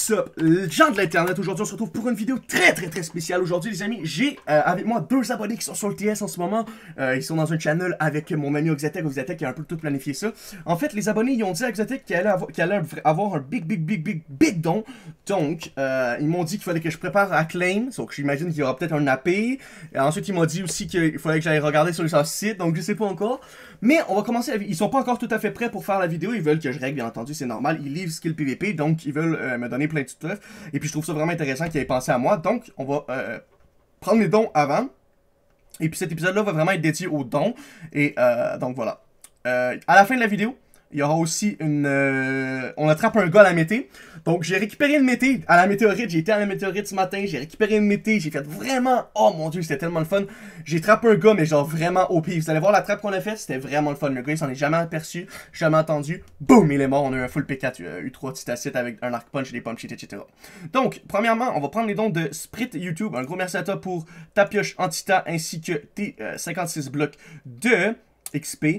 What's up, gens de l'internet? Aujourd'hui on se retrouve pour une vidéo très spéciale. Aujourd'hui les amis, j'ai avec moi deux abonnés qui sont sur le TS en ce moment. Ils sont dans un channel avec mon ami Oxatec. Oxatec qui a un peu tout planifié ça. En fait les abonnés ils ont dit à Oxatec qu'il allait avoir un big don. Donc ils m'ont dit qu'il fallait que je prépare à claim. Donc j'imagine qu'il y aura peut-être un AP. Et ensuite ils m'ont dit aussi qu'il fallait que j'aille regarder sur leur site. Donc je sais pas encore. Mais on va commencer, ils sont pas encore tout à fait prêts pour faire la vidéo, ils veulent que je règle, bien entendu, c'est normal, ils livrent skill PVP, donc ils veulent me donner plein de stuff, et puis je trouve ça vraiment intéressant qu'ils aient pensé à moi, donc on va prendre les dons avant, et puis cet épisode-là va vraiment être dédié aux dons, et donc voilà. À la fin de la vidéo, il y aura aussi une... on attrape un gars à la mété. Donc j'ai récupéré une mété à la météorite. J'ai été à la météorite ce matin. J'ai récupéré une mété. J'ai fait vraiment... Oh mon dieu, c'était tellement le fun. J'ai trappé un gars, mais genre vraiment OP. Vous allez voir la trappe qu'on a faite. C'était vraiment le fun. Le gars, il s'en est jamais aperçu. Jamais entendu. Boum, il est mort. On a eu un full P4 U3 Titacite avec un arc punch, des pump sheets, etc. Donc, premièrement, on va prendre les dons de Sprit YouTube. Un gros merci à toi pour ta pioche Antita ainsi que tes 56 blocs de... XP.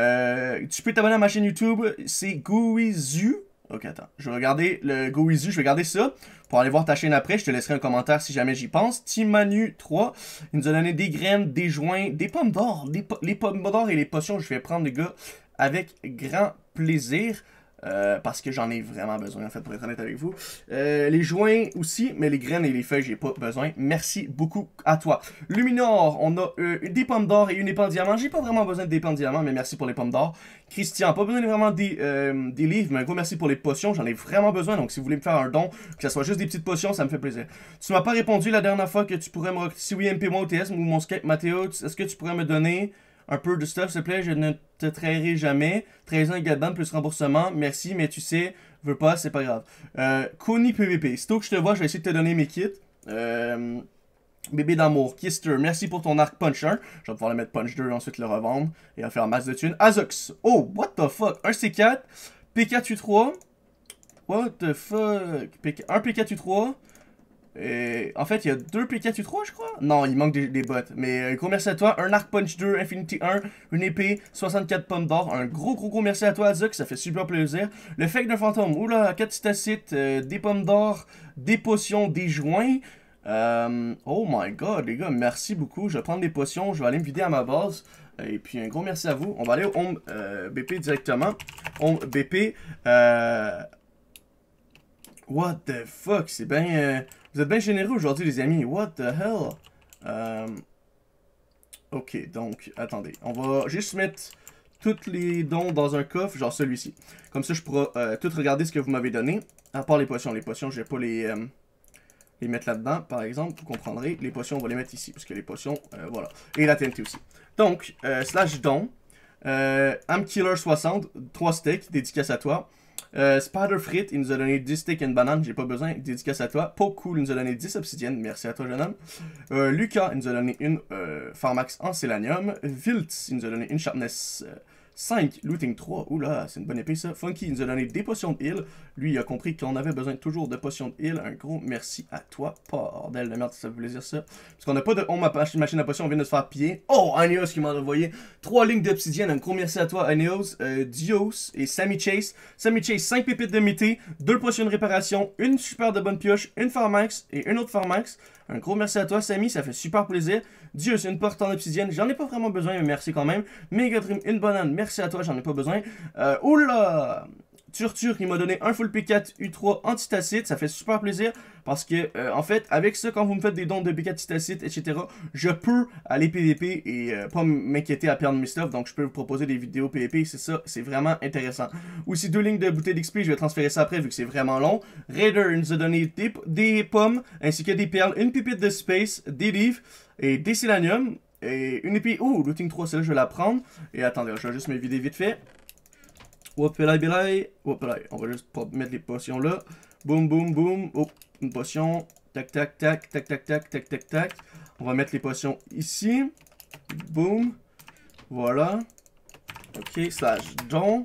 Tu peux t'abonner à ma chaîne YouTube, c'est Goizu. Ok, attends, je vais regarder le Goizu, je vais regarder ça pour aller voir ta chaîne après. Je te laisserai un commentaire si jamais j'y pense. Timanu 3, il nous a donné des graines, des joints, des pommes d'or. Les pommes d'or et les potions, je vais prendre les gars avec grand plaisir. Parce que j'en ai vraiment besoin en fait pour être honnête avec vous. Les joints aussi, mais les graines et les feuilles j'ai pas besoin. Merci beaucoup à toi. Luminor, on a des pommes d'or et une épée en diamant. J'ai pas vraiment besoin d'épée en diamant, mais merci pour les pommes d'or. Christian, pas besoin vraiment des livres, mais un gros merci pour les potions. J'en ai vraiment besoin, donc si vous voulez me faire un don, que ce soit juste des petites potions, ça me fait plaisir. Tu m'as pas répondu la dernière fois que tu pourrais me... Si oui, MP moi ou TS ou mon Skype Mathéo, est-ce que tu pourrais me donner... un peu de stuff, s'il te plaît, je ne te trahirai jamais. 13 ans également, plus remboursement. Merci, mais tu sais, veux pas, c'est pas grave. Kony PVP. Sitôt que je te vois, je vais essayer de te donner mes kits. Bébé d'amour, Kister, merci pour ton arc punch 1. Je vais pouvoir le mettre punch 2 et ensuite le revendre. Et en faire masse de thunes. Azox. Oh, what the fuck. Un C4. P4 U3. What the fuck. Un P4 U3. Et en fait, il y a deux P4 U3, je crois. Non, il manque des bots. Mais gros merci à toi. Un Arc Punch 2, Infinity 1, une épée, 64 pommes d'or. Un gros merci à toi, Azuk. Ça fait super plaisir. Le fake d'un fantôme. Oula, 4 Titacite, des pommes d'or, des potions, des joints. Oh my god, les gars, merci beaucoup. Je vais prendre des potions. Je vais aller me vider à ma base. Et puis un gros merci à vous. On va aller au Home BP directement. Home BP. What the fuck, c'est bien... Vous êtes bien généreux aujourd'hui, les amis. What the hell? Ok, donc, attendez. On va juste mettre tous les dons dans un coffre, genre celui-ci. Comme ça, je pourrai tout regarder ce que vous m'avez donné. À part les potions. Les potions, je vais pas les mettre là-dedans, par exemple. Vous comprendrez. Les potions, on va les mettre ici. Parce que les potions, voilà. Et la TNT aussi. Donc, slash don. Amkiller 60, 3 steaks, dédicace à toi. Spider Frit, il nous a donné 10 steaks et une banane, j'ai pas besoin, dédicace à toi. Poku, il nous a donné 10 obsidiennes, merci à toi jeune homme. Lucas, il nous a donné une Pharmax en Selenium. Viltz, il nous a donné une Sharpness 5, Looting 3, oula, c'est une bonne épée ça. Funky, il nous a donné des potions de heal. Lui, il a compris qu'on avait besoin toujours de potions de heal. Un gros merci à toi. Bordel de merde, ça voulait dire ça. Parce qu'on n'a pas de machine à potion, on vient de se faire piller. Oh, Aneos qui m'a envoyé 3 lignes d'obsidienne. Un gros merci à toi, Aneos, Dios et Sammy Chase. Sammy Chase, 5 pépites de mété, 2 potions de réparation, une super de bonne pioche, une Pharmax et une autre Pharmax. Un gros merci à toi, Sammy, ça fait super plaisir. Dieu, c'est une porte en obsidienne. J'en ai pas vraiment besoin, mais merci quand même. Megadream, une banane. Merci à toi, j'en ai pas besoin. Oula! Turtur, il m'a donné un full P4 U3 antitacite. Ça fait super plaisir parce que, en fait, avec ça, quand vous me faites des dons de P4 titacite, etc., je peux aller PVP et pas m'inquiéter à perdre mes stuff. Donc, je peux vous proposer des vidéos PVP. C'est ça, c'est vraiment intéressant. Aussi, 2 lignes de bouteilles d'XP. Je vais transférer ça après vu que c'est vraiment long. Raider, il nous a donné des pommes ainsi que des perles, une pipite de space, des livres et des sélénium. Et une épée. Oh, looting 3, celle-là, je vais la prendre. Et attendez, je vais juste me vider vite fait. Wopelai belai. Wopelai. On va juste mettre les potions là. Boum, boum, boum. Oh, une potion. Tac, tac, tac, tac, tac, tac, tac, tac, tac. On va mettre les potions ici. Boum. Voilà. Ok, slash don.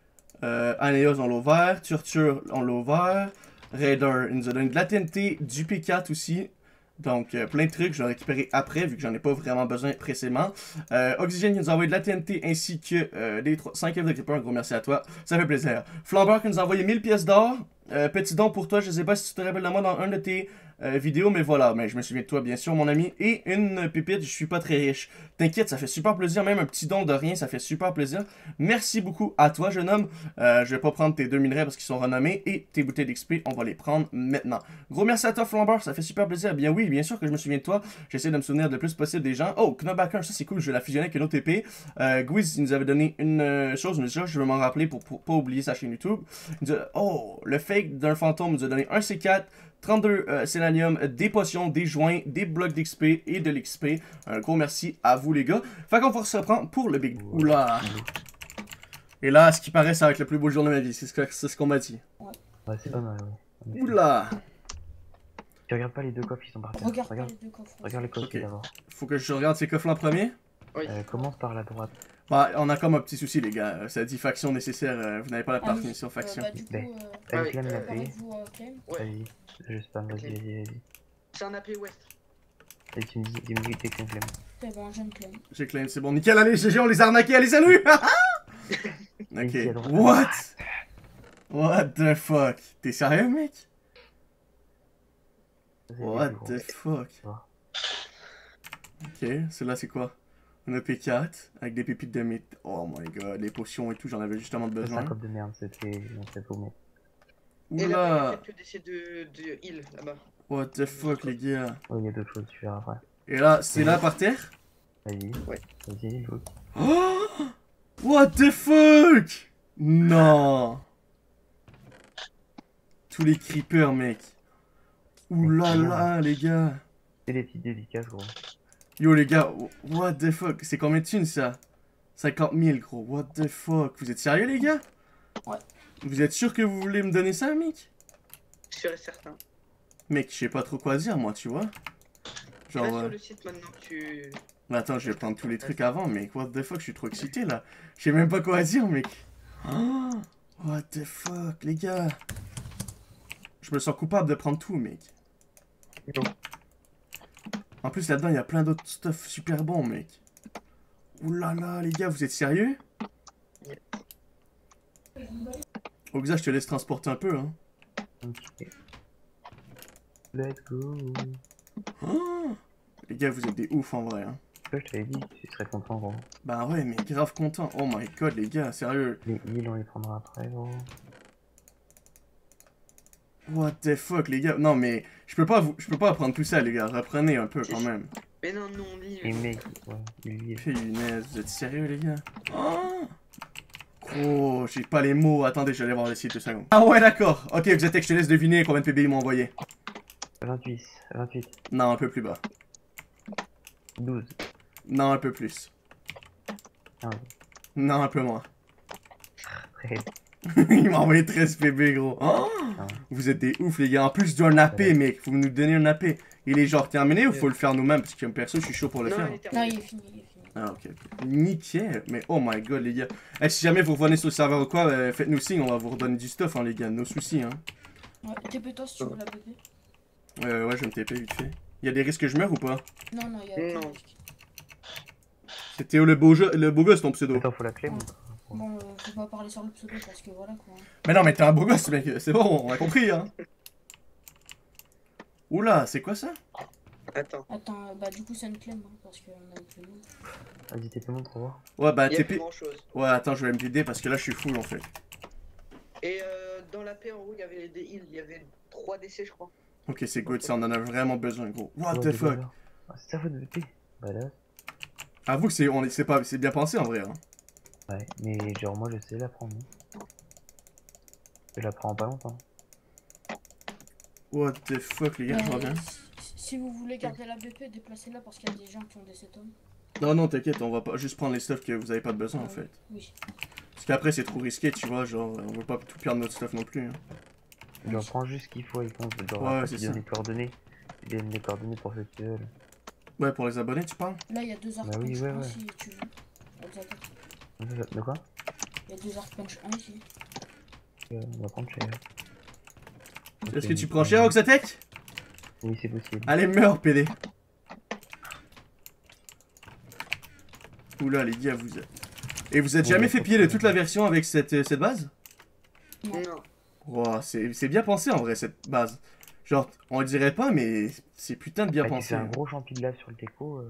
Aneos, on l'a ouvert. Turtur, on l'a ouvert. Raider, il nous a donné de la TNT, du P4 aussi. Donc, plein de trucs, je vais récupérer après, vu que j'en ai pas vraiment besoin précédemment. Oxygène qui nous a envoyé de la TNT, ainsi que des 5 œufs de creeper, un gros merci à toi, ça fait plaisir. Flambeur qui nous a envoyé 1000 pièces d'or, petit don pour toi, je sais pas si tu te rappelles de moi dans un de tes vidéos, mais voilà, mais je me souviens de toi bien sûr mon ami, et une pépite, je suis pas très riche. T'inquiète, ça fait super plaisir, même un petit don de rien, ça fait super plaisir. Merci beaucoup à toi jeune homme, je vais pas prendre tes 2 minerais parce qu'ils sont renommés, et tes bouteilles d'XP, on va les prendre maintenant. Gros merci à toi Flambeur, ça fait super plaisir, bien oui, bien sûr que je me souviens de toi, j'essaie de me souvenir le plus possible des gens. Oh, Knobbacker, ça c'est cool, je vais la fusionner avec une autre épée. Gwiz, il nous avait donné une chose, mais ça je vais m'en rappeler pour pas oublier sa chaîne YouTube. Il nous a... Oh, le fake d'un fantôme nous a donné un C4, 32 sénanium, des potions, des joints, des blocs d'XP et de l'XP. Un gros merci à vous les gars. Fait qu'on va se reprendre pour le big... Oula! Et là, à ce qui paraît, ça va être le plus beau jour de ma vie, c'est ce qu'on m'a dit. Ouais, c'est pas mal, ouais. Oula! Tu regardes pas les 2 coffres qui sont par terre. Regarde les deux coffres. Regarde les coffres Ok. d'abord. Faut que je regarde ces coffres en premier. Oui. Commence par la droite. Bah, on a comme un petit souci les gars, ça dit faction nécessaire, vous n'avez pas la permission faction. Bah, du coup, Elle oui, clame la paix. barrez-vous Clem. Ouais. Vas-y, je spam, vas-y. C'est un AP West. Et tu me dis que t'es clame. C'est bon, je ne Clem. J'ai claim, c'est bon, nickel, allez GG, on les a arnaqués, allez salut. Ok, what the fuck? T'es sérieux mec? What the fuck? Ok, celui-là c'est quoi? Un EP4 avec des pépites de mythe. Oh my god, les potions et tout, j'en avais justement C'est besoin. un cop de merde, c'était paumé. Et là, il y a Oula! quelques décès de heal là-bas. What the fuck les gars? Oh, il y a d'autres choses, tu verras après. Et là, c'est là par terre? Vas-y. Ouais. Vas-y, joue. Oh! What the fuck? Non! Tous les creepers mec. Oulala les gars. C'est des petites dédicaces, gros. Yo les gars, what the fuck? C'est combien de thunes ça? 50 000 gros, what the fuck? Vous êtes sérieux les gars? Ouais. Vous êtes sûr que vous voulez me donner ça mec? Sûr et certain. Mec, je sais pas trop quoi dire moi, tu vois? Genre... Là, sur le site maintenant que tu... Mais attends, je vais prendre tous les trucs avant, mec. What the fuck, je suis trop excité là. Je sais même pas quoi dire, mec. Oh, what the fuck, les gars. Je me sens coupable de prendre tout, mec. En plus, là-dedans, il y a plein d'autres stuff super bons, mec. Oulala, les gars, vous êtes sérieux? Oxa, je te laisse transporter un peu, hein. Ok. Let's go. Oh, les gars, vous êtes des ouf en vrai, hein. Je t'avais dit, tu serais content, gros. Bah ouais, mais grave content. Oh my god, les gars, sérieux. Les heals, on les prendra après, gros. What the fuck, les gars. Non, mais je peux pas apprendre tout ça, les gars. Reprenez un peu quand même. Mais non, non, lui... Les mecs, ouais, lui, Punaise, vous êtes sérieux, les gars? Oh, oh, j'ai pas les mots. Attendez, je vais aller voir le site 2 secondes. Ah ouais, d'accord. Ok, vous êtes que je te laisse deviner combien de PB ils m'ont envoyé. 28, 28, Non, un peu plus bas. 12, Non, un peu plus. 15, Non, un peu moins. 13. Il m'a envoyé 13 PB, gros. Oh, vous êtes des ouf, les gars. En plus d'un AP, mec. Faut nous donner un AP. Il est genre terminé ou faut le faire nous-mêmes? Parce que perso, je suis chaud pour le Non, faire. il est Non, terminé. il est fini, il est fini. Ah, ok, ok. Nickel. Mais oh my god, les gars. Eh, si jamais vous revenez sur le serveur ou quoi, faites-nous signe. On va vous redonner du stuff, hein, les gars. No soucis, hein. Ouais, TP-toi si tu veux la bébé. Ouais, je vais me TP vite fait. Il y a des risques que je meure ou pas? Non, non, il y a Non. aucun risque. C'est Théo le beau gosse, ton pseudo. Attends, faut la clé, Ouais. ou Bon, faut pas parler sur le pseudo parce que voilà quoi. Mais non, mais t'es un beau gosse, mec. C'est bon, on a compris, hein. Oula, c'est quoi ça? Attends. Attends, bah du coup c'est une clem hein, parce qu'on a une clem. Vas-y, t'es comment pour voir? Ouais, bah Il y a plus TP. grand-chose. Ouais, attends, je vais me vider parce que là, je suis full en fait. Et dans la paix en haut, il y avait des heals. Il y avait 3 décès, je crois. Ok, c'est good, ça, on en a vraiment besoin, gros. What Ouais, the fuck? Ah, c'est ta faute de P. Badass. Avoue que c'est bien pensé en vrai, hein. Ouais, mais genre, moi, je sais la prendre. Hein. Je la prends pas longtemps. What the fuck, les gars, je reviens. Si vous voulez garder la BP, déplacez-la parce qu'il y a des gens qui ont des cétomes. Non, non, t'inquiète, on va pas juste prendre les stuff que vous avez pas de besoin en fait. Oui. Parce qu'après, c'est trop risqué, tu vois, genre, on veut pas tout perdre notre stuff non plus. Hein. Genre, prends juste ce qu'il faut, il pense. Genre, Ouais, après, c'est tu donnes ça. les coordonnées. Tu donnes les coordonnées pour ceux qui veulent. Ouais, pour les abonnés, tu parles? Là il y a 2 arcs Bah oui, punch ouais, 1 ouais. si tu veux. Exact. De quoi? Il y a 2 arcs punch 1 ici. On va prendre cher. Est-ce que tu prends cher, Oxatec? Oui, c'est possible. Allez, meurs, PD. Oula, les gars, vous êtes... Et vous êtes jamais fait piller de toute la version avec cette base? Non. Non. Wow, c'est bien pensé en vrai cette base. Genre, on le dirait pas, mais c'est putain de bien Bah, tu pensé. fais un gros champi de lave sur le déco.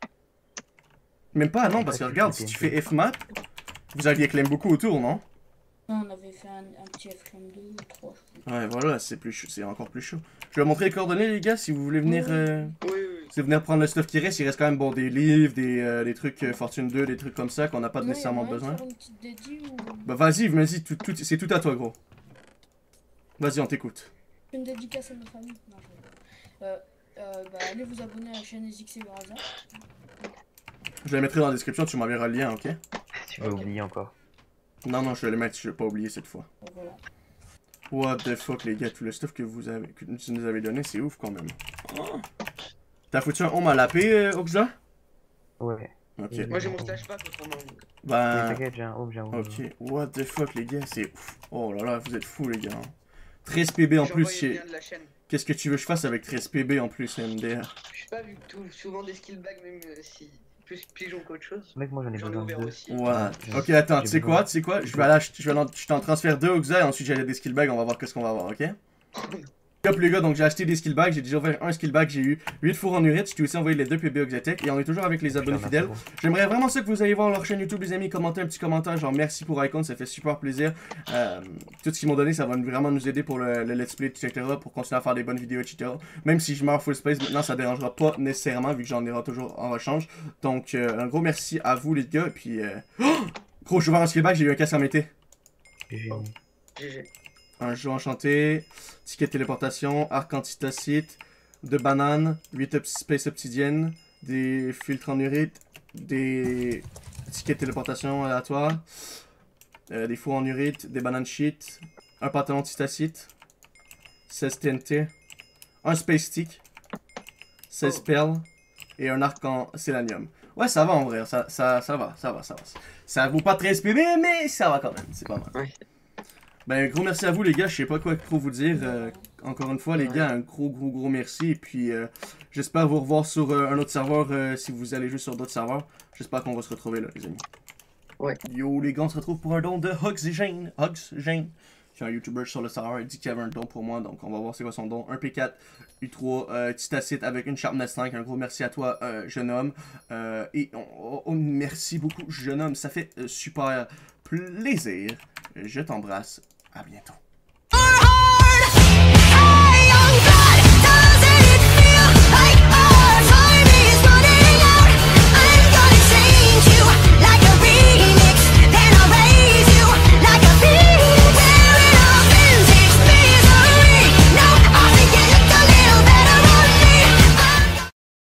Même pas, non, parce que Après, tu regarde, fais si tu TNT. fais Fmat, vous aviez claim beaucoup autour, non? Non, on avait fait un petit FRM 2 ou 3, je crois. Ouais, voilà, c'est plus chaud, c'est encore plus chaud. Je vais vous montrer les coordonnées, les gars, si vous voulez venir. Oui, oui. Si vous venez prendre le stuff qui reste, il reste quand même bon des livres, des trucs Fortune 2, des trucs comme ça qu'on n'a pas Non, nécessairement y a moyen de besoin. faire une petite dédie ou Bah vas-y, c'est tout à toi, gros. Vas-y, on t'écoute. une dédicace à nos familles. Non, je rigole. Bah, allez vous abonner à la chaîne SXC Baraza. Je les mettrai dans la description, tu m'enverras le lien, ok? Tu vas Ok. oublier encore. Non, non, je vais les mettre, je vais pas oublier cette fois. Donc, voilà. What the fuck, les gars, tout le stuff que tu nous avez donné, c'est ouf quand même. Oh. T'as foutu un home à la paix, Oxa? Ouais. Ok. Oui. Moi j'ai mon slash pack autrement. Oui, Ben. t'inquiète, j'ai un home, j'ai un home. Ok. What the fuck, les gars, c'est ouf. Oh là là, vous êtes fous, les gars. 13 PB en J'ai plus, envoyé le lien de la chaîne. qu'est-ce que tu veux que je fasse avec 13 PB en plus, MDR? Je sais pas, vu que souvent des skill bags, même si plus pigeon qu'autre chose. Mec, moi j'en ai J'en ai besoin de ouvert deux. aussi. What? J'ai- Ok, attends, j'ai tu sais besoin- quoi? Tu sais quoi? Je vais aller, je t'en transfère 2 Oxa et ensuite j'allais des skill bags, on va voir qu'est-ce qu'on va avoir, ok? Hop les gars, donc j'ai acheté des skill bags, j'ai déjà ouvert un skill bag, j'ai eu 8 fours en urite, je t'ai aussi envoyé les 2 PB Oxatech et on est toujours avec les abonnés Putain, fidèles. merci beaucoup. J'aimerais vraiment ça que vous ayez voir leur chaîne YouTube, les amis, commenter un petit commentaire, genre merci pour Icon, ça fait super plaisir. Tout ce qu'ils m'ont donné, ça va vraiment nous aider pour le let's play, etc., pour continuer à faire des bonnes vidéos, etc. Même si je meurs full space, maintenant ça dérangera pas nécessairement, vu que j'en aurai toujours en rechange. Donc, un gros merci à vous les gars, et puis... Oh! Gros, je vais voir un skill bag, j'ai eu un casque en mété. GG. GG. Un jeu enchanté, ticket de téléportation, arc antitacite, 2 bananes, 8 space obsidienne, des filtres en urite, des tickets de téléportation aléatoires, des fours en urite, des bananes shit, un pantalon antitacite, 16 TNT, un space stick, 16 perles et un arc en sélanium. Ouais, ça va en vrai, ça va. Ça vaut pas 13 PB, mais ça va quand même, c'est pas mal. Ouais. Ben, gros merci à vous les gars, je sais pas quoi trop vous dire. Encore une fois les gars, un gros merci. Et puis j'espère vous revoir sur un autre serveur si vous allez juste sur d'autres serveurs. J'espère qu'on va se retrouver là les amis. Ouais. Yo les gars, on se retrouve pour un don de Hugsjane. C'est un YouTuber sur le serveur, il dit qu'il y avait un don pour moi, donc on va voir c'est quoi son don. Un P4, U3, Titacite avec une Sharpness 5, un gros merci à toi jeune homme. Et merci beaucoup jeune homme, ça fait super plaisir. Je t'embrasse, à bientôt.